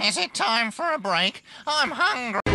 Is it time for a break? I'm hungry.